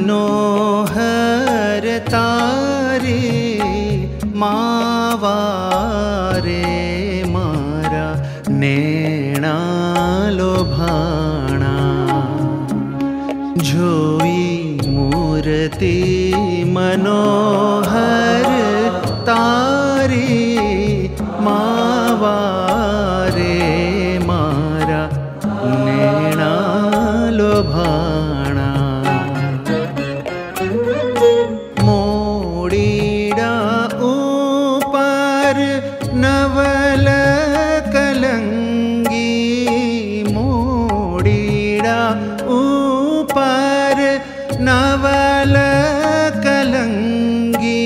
मनोहर तारे मावा रे मारा नेणा लोभाणा। जोई मूर्ति मनोहर तारे मावा रे मारा नेणा लोभाणा। मोड़ीड़ा ऊपर नवल कलंगी, मोड़ीड़ा ऊपर नवल कलंगी।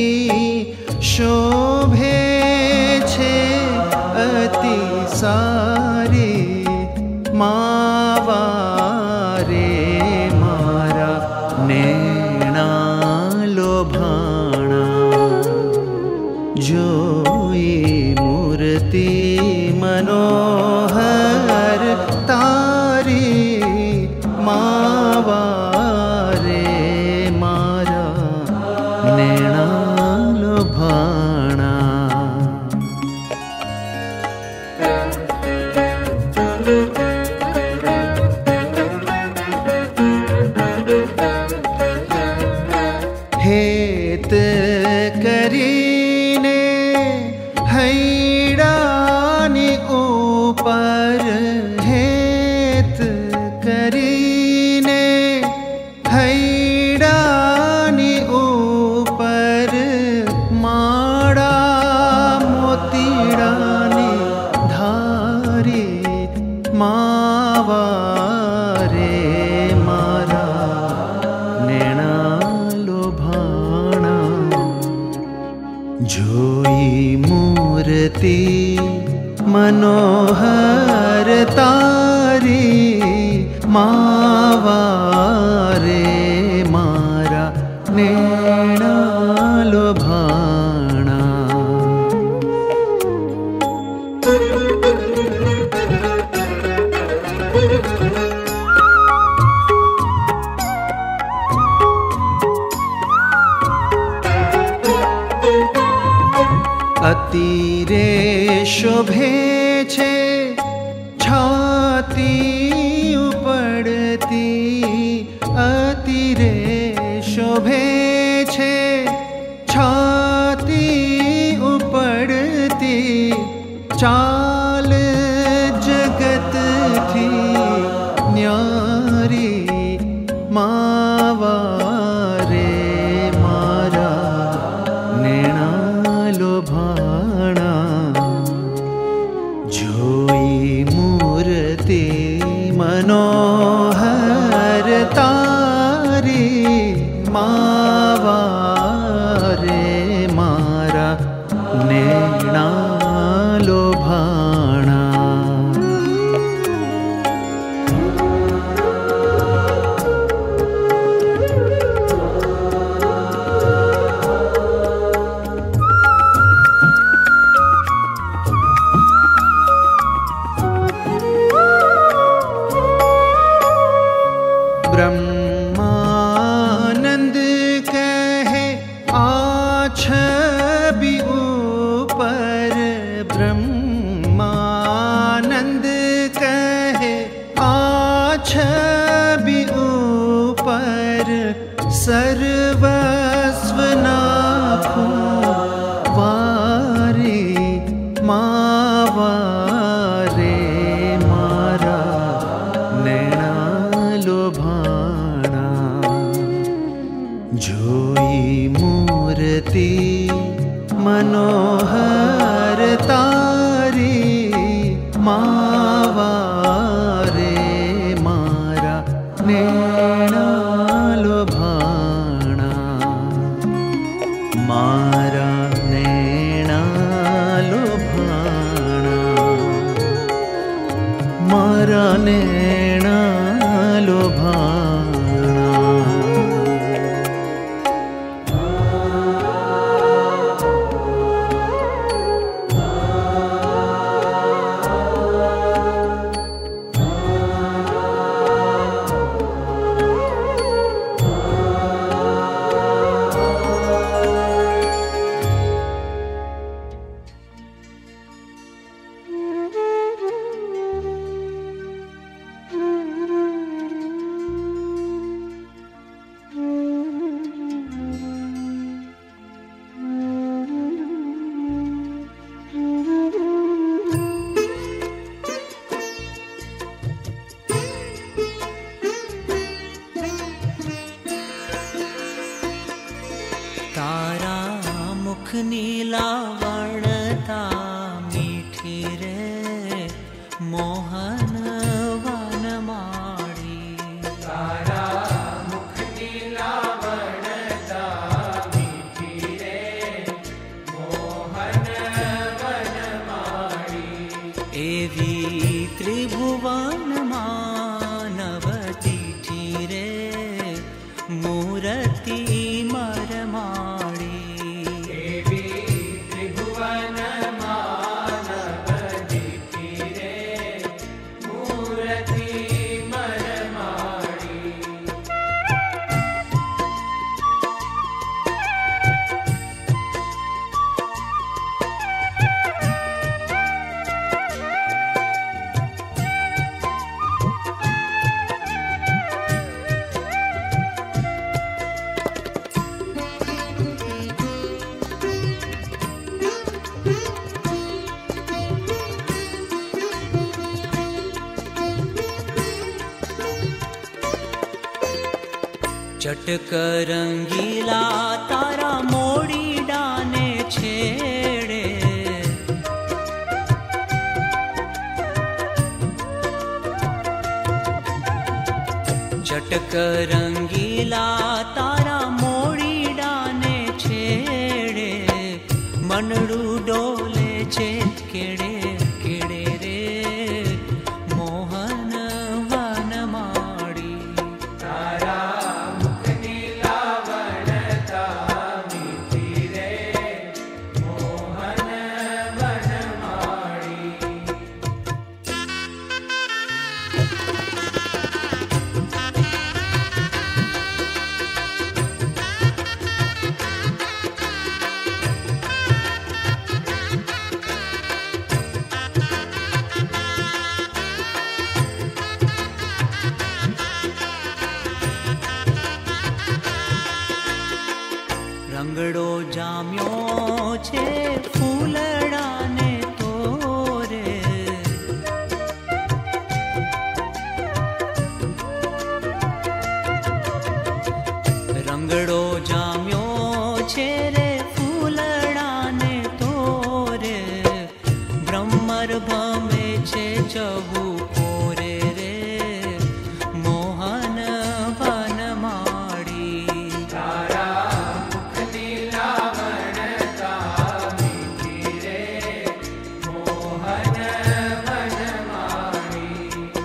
शोभे छे अति सारी मावा रे मारा नेणा लोभाणा। जोई मूर्ति मनोहर तारी मावा रे मारा नेणा लोभाणा। हेत करीने हैडानी ऊपर, हेत करीने हैडानी ऊपर। माड़ा मोतीडानी धारी मावा रे मारा नेणा लोभाणा। जोई मूर्ति मनोहर तारी मावा रे मारा नेणा लोभाणा। अतिरे शोभे छे छाती उपड़ती, अतिरे शोभे छे छाती उपड़ती। चाल जगत थी न्यारी मावा रे मारा नेणा लोभाणा। जोई मूर्ति मनोहर तारी मावा रे मारा नेणा लोभाणा। ब्रह्मानंद कहे आछबी ऊपर, ब्रह्मानंद कहे आछबी ऊपर। सर्वस्व नाखूं वारी मावा रे मारा नेणा लोभाणा। जोई मूर्ति मनोहर तारी मावा रे मारा नेणा लोभाणा। मारा नेणा लोभाणा, मारा नेणा लोभाणा। मोहन वनमाळी। तारा मुखनी लावणता मीठी रे मोहन वनमाळी। एवी त्रिभुवन मानवतीठी रे मूर्ति मरमाळी। देवी त्रिभुवन मानवतीठी रे मूर्ति मरमाळी। चटक रंगीला तारा मोड़ी डाने छेड़े। चटक रंगीला तारा मोड़ी डाने छेड़े। मनड़ू डोले छे केड़े केड़े रे मोहन वनमाळी। तारा मुखनी लावणता मीठी रे मोहन वनमाळी। रंगड़ो जाम्यो छे फूलड़ाने तोरे। रंगड़ो जाम्यो छे रे फूलड़ाने तोरे। ब्रह्मर भमे छे चबू कोरे रे मोहन वनमाळी। तारा मुखनी लावणता मीठी रे मोहन वनमाळी।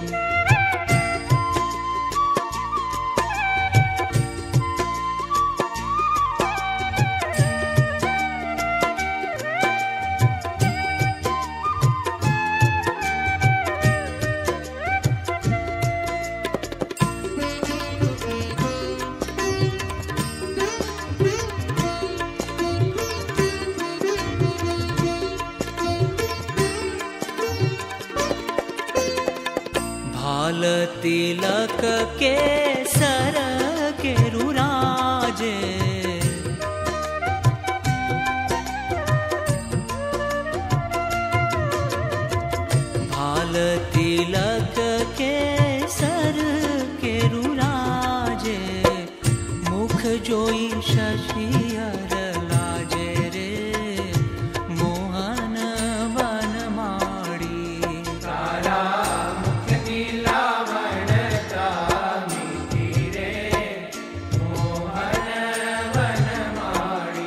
भाल तिलक के सर के रुराजे। भाल तिलक के सर के रुराजे। मुख जोई शशियर लाजे रे मोहन वनमाळी। तारा मुखनी लावणता मीठी रे मोहन वनमाळी।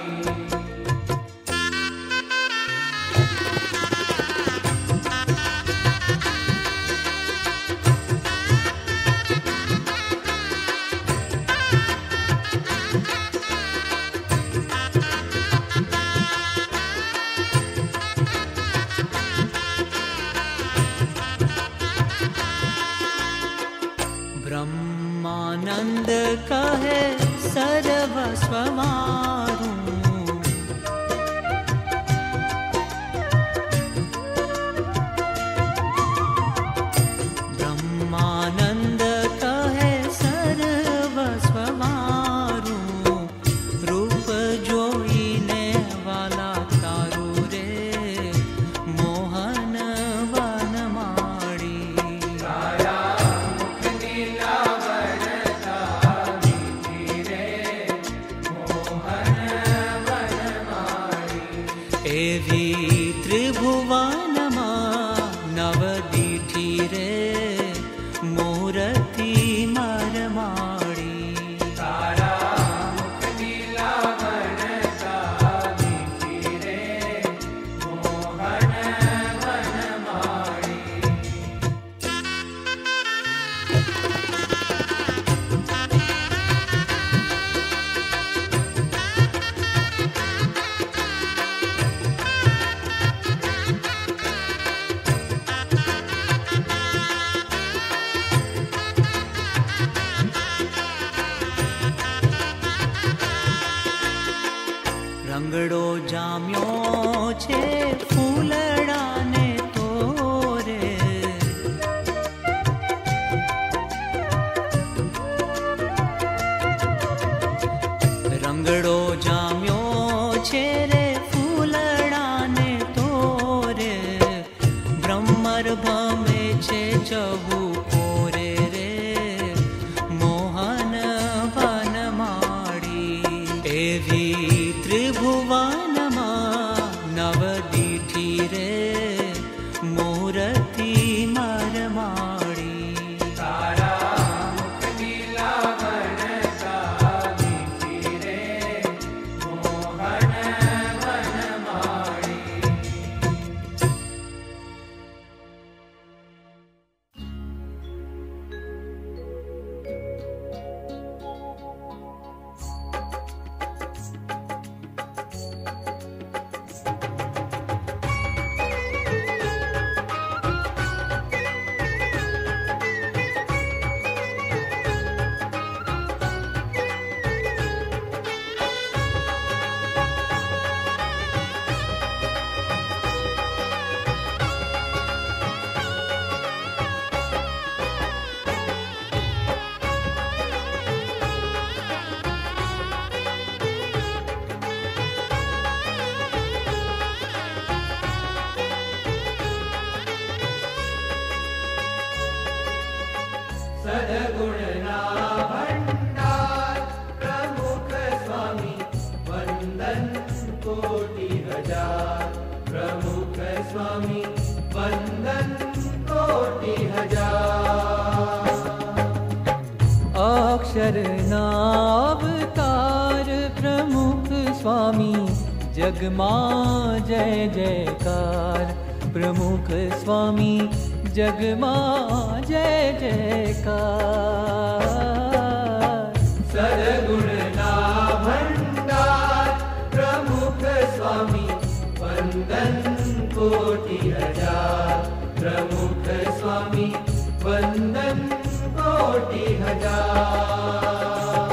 ब्रह्मानंद कहे सर्वस्व मारूं। ब्रह्मानंद कहे सर्वस्व मारूं। रूप जोईने वाला तारू रे मोहन वनमाळी। तारा मुखनी लावणता मीठी रे मोहन वनमाळी। एवी त्रिभुवनमा नवदीठ रे मूर्ति मरमाड़ी। तारा मुख नीला वनता मीठी रे मोहन वनमाड़ी। રંગડો જામ્યો છે ફૂલડાને તોરે, રંગડો જામ્યો છે રે ફૂલડાને તોરે, બ્રહ્મર ભમે છે ચબુકોરે રે મોહન વનમાળી। એવી ત્રિભુવનમાં નવદીઠી રે મૂર્તિ મરમાળી। તારા મુખ નીલા વનતા મીઠી રે મોહન વનમાળી। સદગુણના ભંડાર પ્રમુખ સ્વામી વંદન કોટી હજાર। પ્રમુખ સ્વામી વંદન કોટી હજાર। અક્ષરના અવતાર પ્રમુખ સ્વામી જગમાં જય જયકાર। પ્રમુખ સ્વામી જગમાં જય જયકાર। સદગુણના ભંડાર પ્રમુખ સ્વામી વંદન કોટી હજાર। પ્રમુખ સ્વામી વંદન કોટી હજાર।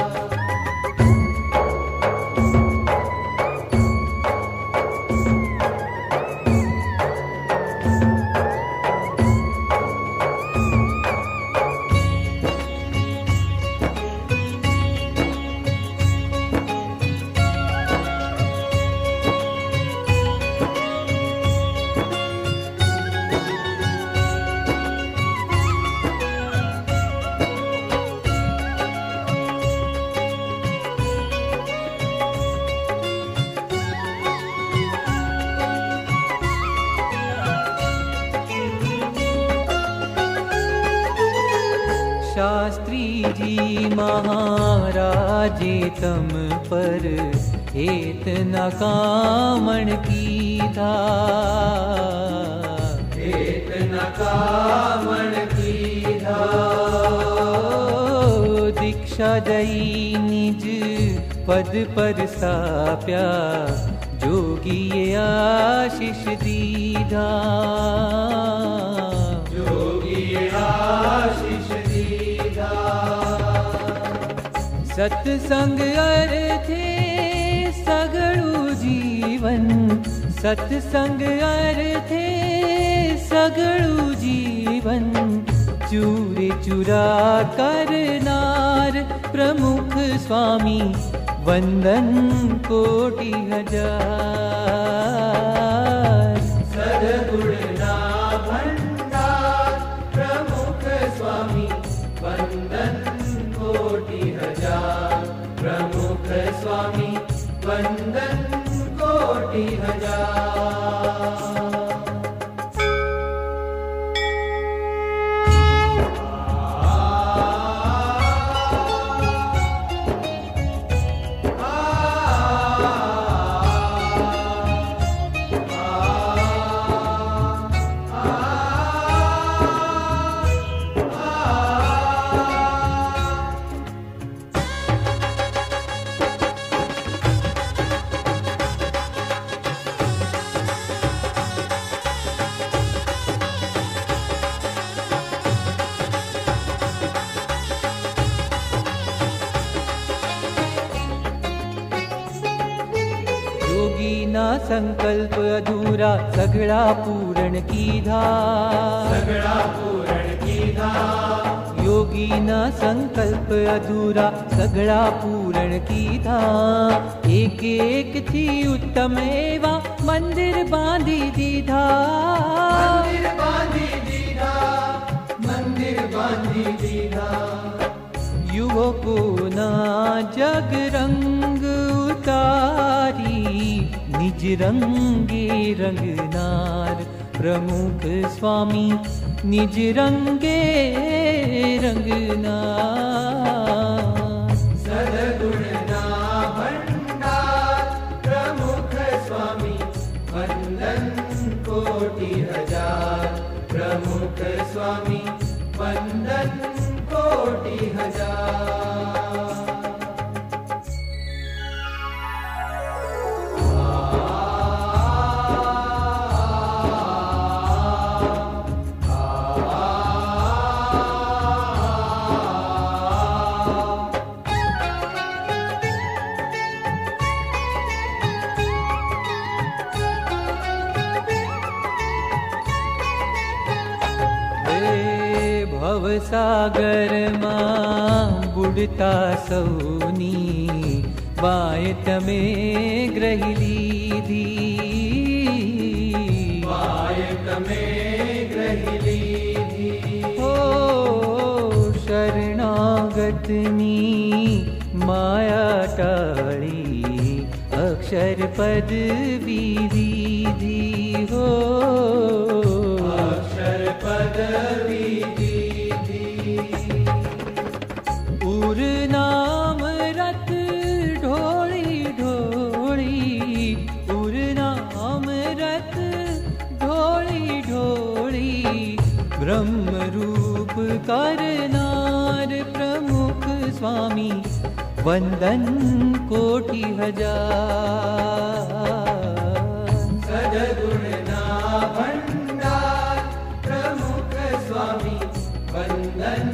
शास्त्री जी महाराजे तम पर हेत न कामण कीधा। हेत न कामण कीधा। दीक्षा दई निज पद पर साप्या जोगिए आशीष दीधा। जोगिए आशीष दीधा। सत्संग अर्थे सगळु जीवन। सत्संग अर्थे सगळु जीवन। चूरे चूरा करनार प्रमुख स्वामी वंदन कोटि हजार। सद्गुणना भंडार प्रमुख स्वामी वंदन कोटि हजार। प्रमुख स्वामी वंदन कोटि हजार। संकल्प अधूरा सगळा पूरण कीधा, सगळा पूरण कीधा। योगी ना संकल्प अधूरा सगळा पूरण कीधा। एक एक थी उत्तम एवा मंदिर बांधी दीधा, मंदिर बांधी दीधा, मंदिर बांधी दीधा। युवको ना जग रंग उतारी, निज रंगे रंगनार प्रमुख स्वामी निज रंगे रंगनार। सद्गुण ना भंडार प्रमुख स्वामी वंदन कोटि हजार, प्रमुख स्वामी वंदन कोटि हजार। भवसागर मां बुडता सौनी, बायत में ग्रही लीधी, बायत में ग्रही लीधी। हो शरणागतनी माया टाळी, अक्षर पद विधि हो, अक्षर पद विधि। उर नाम रत ढोली ढोली, उर नाम रत ढोली ढोली। ब्रह्म रूप करनार प्रमुख स्वामी वंदन कोटि हजार। सद्गुण ना भंडार प्रमुख स्वामी वंदन